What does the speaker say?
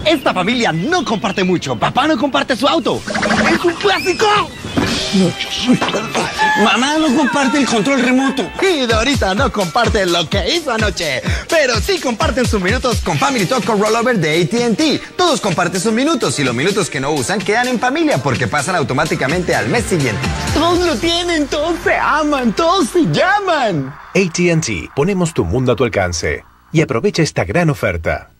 Esta familia no comparte mucho. Papá no comparte su auto. ¡Es un clásico! No, yo soy verdad. Mamá no comparte el control remoto. Y Dorita no comparte lo que hizo anoche. Pero sí comparten sus minutos con Family Talk con Rollover de AT&T. Todos comparten sus minutos y los minutos que no usan quedan en familia porque pasan automáticamente al mes siguiente. Todos lo tienen, todos se aman, todos se llaman. AT&T, ponemos tu mundo a tu alcance. Y aprovecha esta gran oferta.